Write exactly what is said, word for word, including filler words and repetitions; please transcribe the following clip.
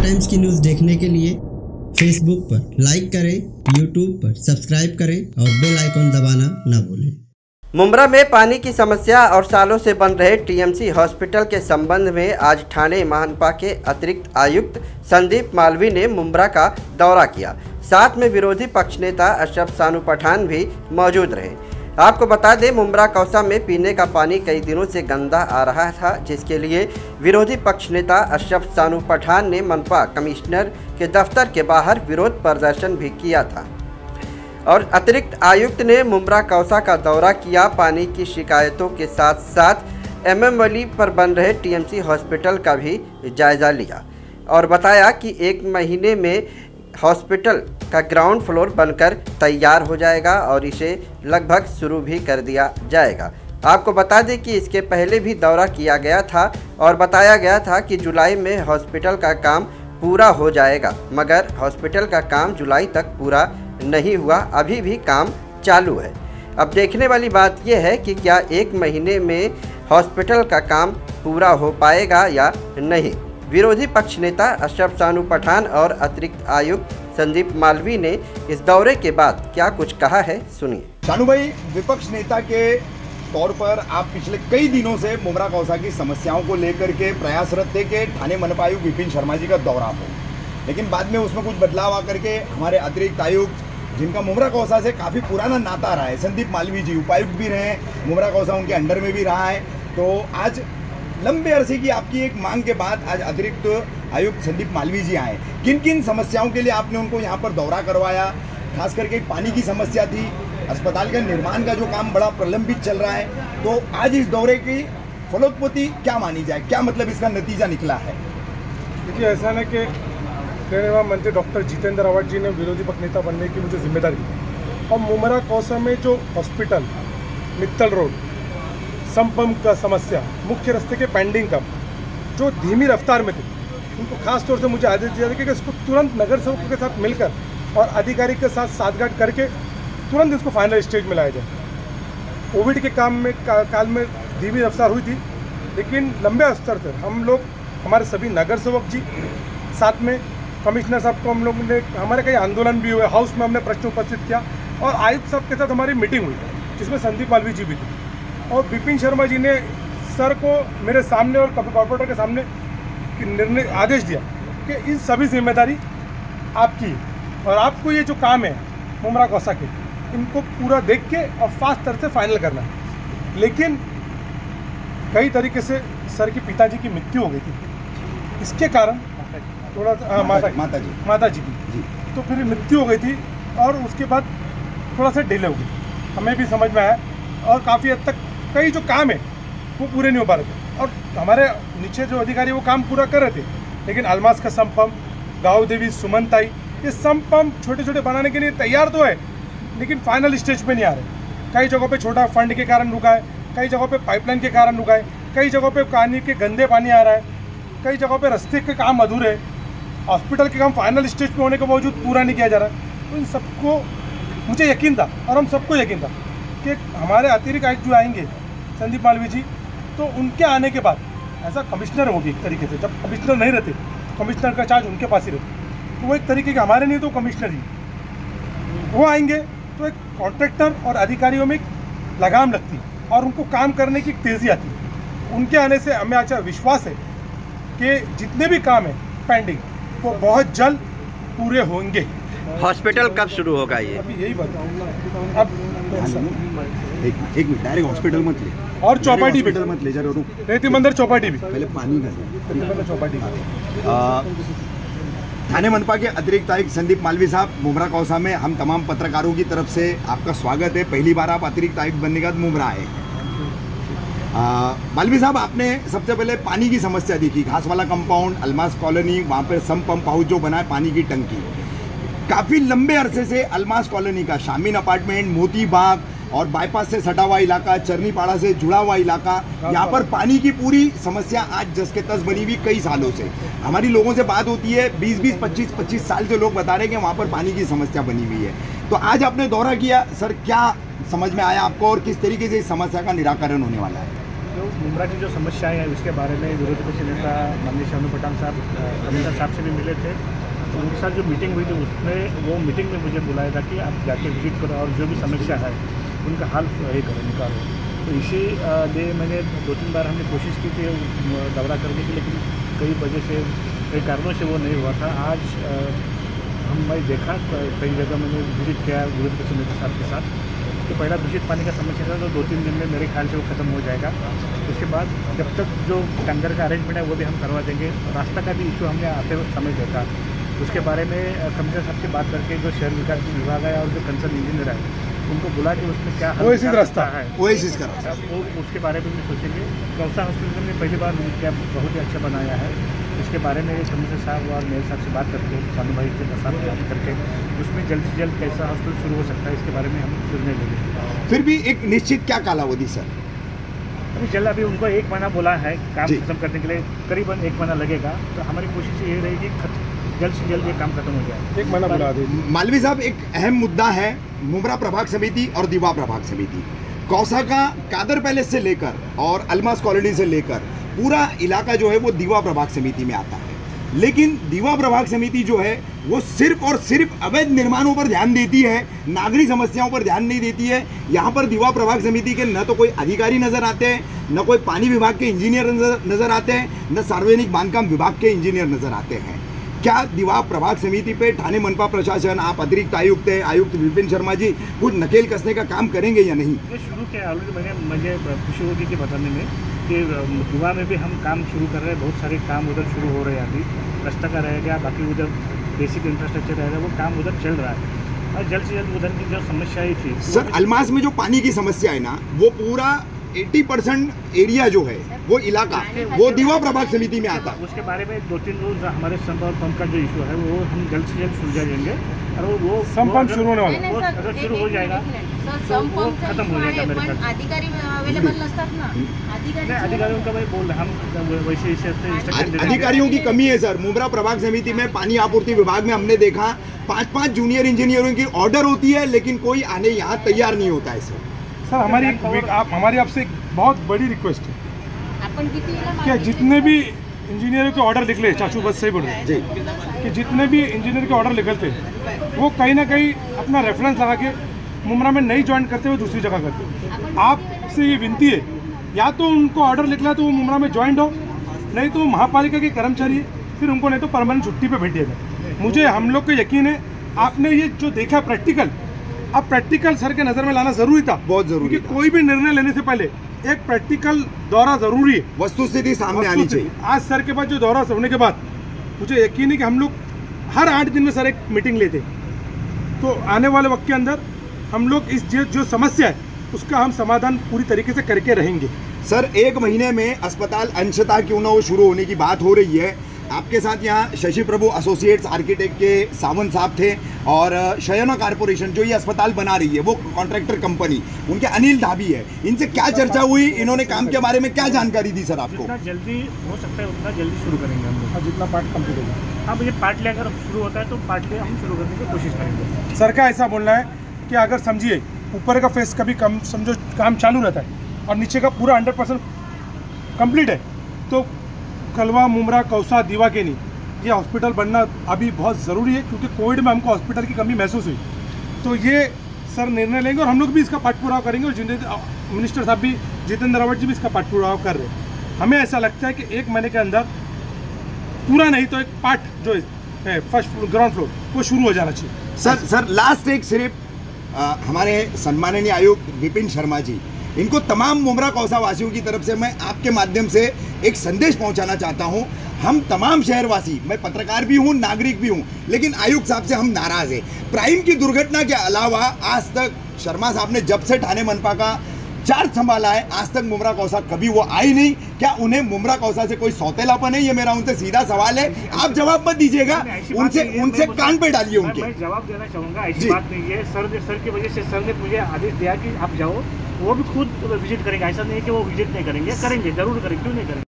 Times की news देखने के लिए फेसबुक पर लाइक करें, यूट्यूब पर सब्सक्राइब करें और बेल आइकन दबाना ना भूलें। मुंब्रा में पानी की समस्या और सालों से बन रहे टीएमसी हॉस्पिटल के संबंध में आज ठाणे महानपा के अतिरिक्त आयुक्त संदीप मालवी ने मुंब्रा का दौरा किया। साथ में विरोधी पक्ष नेता अशरफ सानू पठान भी मौजूद रहे। आपको बता दें, मुंब्रा कौसा में पीने का पानी कई दिनों से गंदा आ रहा था, जिसके लिए विरोधी पक्ष नेता अशरफ सानू पठान ने मनपा कमिश्नर के दफ्तर के बाहर विरोध प्रदर्शन भी किया था। और अतिरिक्त आयुक्त ने मुंब्रा कौसा का दौरा किया। पानी की शिकायतों के साथ साथ एमएम वली पर बन रहे टीएमसी हॉस्पिटल का भी जायज़ा लिया और बताया कि एक महीने में हॉस्पिटल का ग्राउंड फ्लोर बनकर तैयार हो जाएगा और इसे लगभग शुरू भी कर दिया जाएगा। आपको बता दें कि इसके पहले भी दौरा किया गया था और बताया गया था कि जुलाई में हॉस्पिटल का काम पूरा हो जाएगा, मगर हॉस्पिटल का काम जुलाई तक पूरा नहीं हुआ, अभी भी काम चालू है। अब देखने वाली बात यह है कि क्या एक महीने में हॉस्पिटल का काम पूरा हो पाएगा या नहीं। विरोधी पक्ष नेता अशरफ सानू पठान और अतिरिक्त आयुक्त संदीप मालवी ने इस दौरे के बाद क्या कुछ कहा है, सुनिए। सानू भाई, विपक्ष नेता के तौर पर आप पिछले कई दिनों से मुंब्रा कौसा की समस्याओं को लेकर के प्रयासरत थे कि ठाणे मनपा आयुक्त विपिन शर्मा जी का दौरा हो, लेकिन बाद में उसमें कुछ बदलाव आकर के हमारे अतिरिक्त आयुक्त, जिनका मुंब्रा कौसा से काफ़ी पुराना नाता रहा है, संदीप मालवी जी उपायुक्त भी रहे हैं, मुंब्रा कौसा उनके अंडर में भी रहा है, तो आज लंबे अरसे की आपकी एक मांग के बाद आज अतिरिक्त आयुक्त संदीप मालवी जी आए। किन किन समस्याओं के लिए आपने उनको यहाँ पर दौरा करवाया? खास करके पानी की समस्या थी, अस्पताल का निर्माण का जो काम बड़ा प्रलंबित चल रहा है, तो आज इस दौरे की फलोत्पत्ति क्या मानी जाए, क्या मतलब इसका नतीजा निकला है? देखिए, ऐसा ना कि निर्वाह मंत्री डॉक्टर जितेंद्र रावत जी ने विरोधी पक्ष नेता बनने की मुझे जिम्मेदारी दी और मुंब्रा कौसा में जो हॉस्पिटल, मित्तल रोड, संपम्प का समस्या, मुख्य रास्ते के पेंडिंग काम जो धीमी रफ्तार में थे, उनको खास तौर से मुझे आदेश दिया था कि इसको तुरंत नगर सेवकों के साथ मिलकर और अधिकारी के साथ साठगांठ करके तुरंत इसको फाइनल स्टेज में लाया जाए। कोविड के काम में का, काल में धीमी रफ्तार हुई थी, लेकिन लंबे स्तर से हम लोग, हमारे सभी नगर सेवक जी, साथ में कमिश्नर साहब को हम लोग ने, हमारे कई आंदोलन भी हुए, हाउस में हमने प्रश्न उपस्थित किया और आयुक्त साहब के साथ हमारी मीटिंग हुई जिसमें संदीप मालवी जी भी थे और विपिन शर्मा जी ने सर को मेरे सामने और कॉर्पोरेटर के सामने निर्णय आदेश दिया कि इन सभी जिम्मेदारी आपकी और आपको ये जो काम है मुंब्रा कौसा के, इनको पूरा देख के और फास्ट तरह से फाइनल करना है। लेकिन कई तरीके से सर के पिताजी की मृत्यु हो गई थी, इसके कारण थोड़ा सा माता माता जी माता जी की जी तो फिर मृत्यु हो गई थी और उसके बाद थोड़ा सा डिले हो गई, हमें भी समझ में आया और काफ़ी हद तक कई जो काम है वो पूरे नहीं हो पा रहे थे और हमारे नीचे जो अधिकारी वो काम पूरा कर रहे थे, लेकिन अलमास का सम पंप, गाँव देवी, सुमनताई, ये सम पंप छोटे छोटे बनाने के लिए तैयार तो है, लेकिन फाइनल स्टेज पे नहीं आ रहे। कई जगहों पे छोटा फंड के कारण रुका है, कई जगहों पे पाइपलाइन के कारण रुका है, कई जगहों पे पानी के गंदे पानी आ रहा है, कई जगहों पे रास्ते के काम अधूरे है, हॉस्पिटल के काम फाइनल स्टेज पे होने के बावजूद पूरा नहीं किया जा रहा है। तो इन सबको मुझे यकीन था और हम सबको यकीन था कि हमारे अतिरिक्त आयुक्त जो आएंगे संदीप मालवी जी, तो उनके आने के बाद ऐसा कमिश्नर होगी एक तरीके से, जब कमिश्नर नहीं रहते कमिश्नर का चार्ज उनके पास ही रहता, तो वो एक तरीके के हमारे नहीं तो कमिश्नर ही, वो आएंगे तो एक कॉन्ट्रैक्टर और अधिकारियों में लगाम लगती और उनको काम करने की तेज़ी आती। उनके आने से हमें अच्छा विश्वास है कि जितने भी काम है पेंडिंग वो बहुत जल्द पूरे होंगे। हॉस्पिटल कब शुरू होगा ये? अभी यही बताऊंगा। अब एक एक मिनट, डायरेक्ट हॉस्पिटल मत ले और चौपाटी भी मत ले जा, रेती मंदिर चौपाटी भी पहले पानी का रेती मंदिर चौपाटी ठाणे मनपा के अतिरिक्त आयुक्त संदीप मालवी साहब, मुंब्रा कौसा में हम तमाम पत्रकारों की तरफ से आपका स्वागत है। पहली बार आप अतिरिक्त आयुक्त बनने के बाद मुंब्रा आए। मालवी साहब, आपने सबसे पहले पानी की समस्या देखी, घास वाला कंपाउंड, अलमास कॉलोनी, वहाँ पर सम पंप हाउस जो बना है, पानी की टंकी, काफ़ी लंबे अरसे से अलमास कॉलोनी का शामीन अपार्टमेंट, मोती बाग और बाईपास से सटा हुआ इलाका, चरनीपाड़ा से जुड़ा हुआ इलाका, यहाँ पर पानी की पूरी समस्या आज जस के तस बनी हुई कई सालों से। हमारी लोगों से बात होती है, बीस बीस पच्चीस पच्चीस साल से लोग बता रहे हैं कि वहाँ पर पानी की समस्या बनी हुई है। तो आज आपने दौरा किया, सर क्या समझ में आया आपको और किस तरीके से इस समस्या का निराकरण होने वाला है? जो मुमरा की जो समस्याएं हैं उसके बारे में विरोधी पक्ष नेता माननीय शानू पठान साहब कमिश्नर साहब से भी मिले थे। तो उनके साथ जो मीटिंग हुई थी उसमें वो मीटिंग में मुझे बुलाया था कि आप जाके विजिट करो और जो भी समस्या है उनका हल ये करो, निकालो। तो इसी लिए मैंने दो तीन बार हमने कोशिश की थी दौरा करने की, लेकिन कई वजह से कई कारणों से वो नहीं हुआ था। आज हम मैं देखा कई जगह मैंने विजिट किया विरोधी पक्ष नेता साहब के साथ। तो पहला दूषित पानी का समस्या था तो दो तीन दिन में मेरे ख्याल से वो ख़त्म हो जाएगा। उसके बाद जब तक जो टैंकर का अरेंजमेंट है वो भी हम करवा देंगे। रास्ता का भी इशू हमने आते हुए समय देखा, उसके बारे में कमिश्नर साहब से बात करके जो शहर विकास विभाग है और जो कंसर्न इंजीनियर है उनको बुला के उसमें क्या ओएसिस रास्ता है ओएसिस का रास्ता वो उसके बारे में भी सोचेंगे। कौसा हॉस्पिटल ने पहली बार क्या बहुत ही अच्छा बनाया है, इसके बारे में कमिश्नर साहब और मेयर साहब से बात करके भानु भाई के साथ बात करके उसमें जल्द से जल्द कैसा हॉस्पिटल शुरू हो सकता है इसके बारे में हम निर्णय लेंगे। फिर भी एक निश्चित क्या कालावधि सर? अभी जल्द अभी उनको एक महीना बोला है काम खत्म करने के लिए, करीबन एक महीना लगेगा। तो हमारी कोशिश ये रहेगी जल्द से जल्द ये काम खत्म हो जाए, एक महीना बुला दे। मालवी साहब, एक अहम मुद्दा है मुमरा प्रभाग समिति और दीवा प्रभाग समिति। कौसा का कादर पैलेस से लेकर और अलमास कॉलोनी से लेकर पूरा इलाका जो है वो दीवा प्रभाग समिति में आता है, लेकिन दीवा प्रभाग समिति जो है वो सिर्फ और सिर्फ अवैध निर्माणों पर ध्यान देती है, नागरिक समस्याओं पर ध्यान नहीं देती है। यहाँ पर दीवा प्रभाग समिति के न तो कोई अधिकारी नजर आते हैं, न कोई पानी विभाग के इंजीनियर नजर आते हैं, न सार्वजनिक बांधकाम विभाग के इंजीनियर नजर आते हैं। क्या दीवा प्रभाग समिति पे ठाणे मनपा प्रशासन, आप अतिरिक्त आयुक्त है आयुक्त विपिन शर्मा जी, कुछ नकेल कसने का काम करेंगे या नहीं? ये शुरू किया ऑलरेडी मैंने, मुझे खुशी होगी कि बताने में कि दीवा में भी हम काम शुरू कर रहे हैं। बहुत सारे काम उधर शुरू हो रहे हैं, अभी रास्ता का रहेगा, बाकी उधर बेसिक इंफ्रास्ट्रक्चर रहेगा, वो काम उधर चल रहा है और जल्द से जल्द उधर की जो समस्याएं थी। सर, अलमास में जो पानी की समस्या है ना, वो पूरा अस्सी परसेंट एरिया जो है वो इलाका वो दीवा प्रभाग समिति में आता है। उसके बारे में दो तीन रोज हमारे संप और पंप का जो इशू है वो हम जल्द से जल्द सुलझा लेंगे और वो संप शुरू होने वाला है, अगर शुरू हो जाएगा तो वो खत्म हो जाएगा मेरे ख्याल से। अधिकारी अवेलेबल नसतात ना, अधिकारियों का भाई बोल हम वैसे हिसाब अधिकारियों की कमी है सर। मुमरा प्रभाग समिति में पानी आपूर्ति विभाग में हमने देखा पाँच पाँच जूनियर इंजीनियरों की ऑर्डर होती है, लेकिन कोई आने यहाँ तैयार नहीं होता है सर। सर हमारी एक आप हमारी आपसे एक बहुत बड़ी रिक्वेस्ट है कि जितने भी इंजीनियरों के ऑर्डर निकले, चाचू बस से ही बोल रहे हैं कि जितने भी इंजीनियर के ऑर्डर निकलते वो कहीं ना कहीं अपना रेफरेंस लगा के मुमरा में नहीं ज्वाइन करते हुए दूसरी जगह करते। आपसे ये विनती है, या तो उनको ऑर्डर निकला तो वो मुमरा में ज्वाइन हो, नहीं तो महापालिका के कर्मचारी फिर उनको नहीं तो परमानेंट छुट्टी पे भेज दिया जाए। मुझे हम लोग को यकीन है आपने ये जो देखा प्रैक्टिकल, अब प्रैक्टिकल सर के नज़र में लाना जरूरी था, बहुत जरूरी, क्योंकि कोई भी निर्णय लेने से पहले एक प्रैक्टिकल दौरा जरूरी है, वस्तुस्थिति सामने आनी चाहिए। आज सर के बाद जो दौरा होने के बाद मुझे यकीन है कि हम लोग हर आठ दिन में सर एक मीटिंग लेते, तो आने वाले वक्त के अंदर हम लोग इस जो, जो समस्या है उसका हम समाधान पूरी तरीके से करके रहेंगे। सर, एक महीने में अस्पताल अंशतः क्यों ना वो शुरू होने की बात हो रही है। आपके साथ यहाँ शशि प्रभु एसोसिएट्स आर्किटेक्ट के सावंत साहब थे और शयना कारपोरेशन जो ये अस्पताल बना रही है वो कॉन्ट्रैक्टर कंपनी, उनके अनिल धाबी है। इनसे क्या चर्चा हुई, इन्होंने काम के बारे में क्या जानकारी दी सर आपको? जितना जल्दी हो सकता है उतना जल्दी शुरू करेंगे हम लोग, जितना पार्ट कंप्लीट होगा। हाँ, मुझे पार्ट ले अगर शुरू होता है तो पार्ट ले हम शुरू करने की कोशिश करेंगे। सर का ऐसा बोलना है कि अगर समझिए ऊपर का फेस कभी कम समझो काम चालू रहता है और नीचे का पूरा हंड्रेड परसेंट कम्प्लीट है, तो कलवा, मुमरा, कौसा, दीवा के नहीं ये हॉस्पिटल बनना अभी बहुत ज़रूरी है, क्योंकि कोविड में हमको हॉस्पिटल की कमी महसूस हुई। तो ये सर निर्णय लेंगे और हम लोग भी इसका पाठपुराव करेंगे, और मिनिस्टर साहब भी, जितेंद्र रावत जी भी इसका पाठपुराव कर रहे हैं। हमें ऐसा लगता है कि एक महीने के अंदर पूरा नहीं तो एक पार्ट जो है फर्स्ट फ्लोर, ग्राउंड फ्लोर वो शुरू हो जाना चाहिए। सर सर लास्ट एक सिर्फ आ, हमारे सम्माननीय आयुक्त विपिन शर्मा जी, इनको तमाम मुमरा कौसा वासियों की तरफ से मैं आपके माध्यम से एक संदेश पहुंचाना चाहता हूं। हम तमाम शहरवासी, मैं पत्रकार भी हूं, नागरिक भी हूं, लेकिन आयुक्त साहब से हम नाराज हैं। प्राइम की दुर्घटना के अलावा आज तक शर्मा साहब ने जब से ठाणे मनपा का चार्ज संभाला है आज तक मुमरा कौसा कभी वो आई नहीं। क्या उन्हें मुमरा कौसा से कोई सौतेलापन है? ये मेरा उनसे सीधा सवाल है, आप जवाब मत दीजिएगा, उनसे उनसे कान पे डालिए उनके। मैं जवाब देना चाहूँगा, ऐसी बात नहीं है। सर सर की वजह से सर ने मुझे आदेश दिया कि आप जाओ, वो भी खुद विजिट करेंगे। ऐसा नहीं है कि वो विजिट नहीं करेंगे, करेंगे जरूर करेंगे, क्यों नहीं करेंगे।